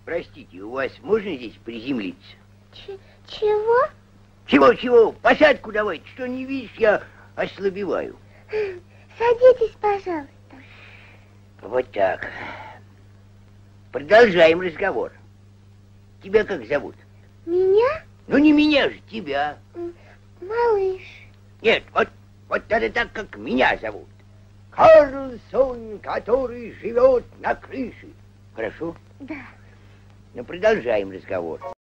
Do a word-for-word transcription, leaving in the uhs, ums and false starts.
простите, у вас можно здесь приземлиться? Ч чего? Чего-чего? Посадку давайте. Что не видишь, я ослабеваю. Садитесь, пожалуйста. Вот так. Продолжаем разговор. Тебя как зовут? Меня? Ну не меня же, тебя. Малыш. Нет, вот, вот это так, как меня зовут. Карлсон, который живет на крыше. Хорошо? Да. Ну, продолжаем разговор.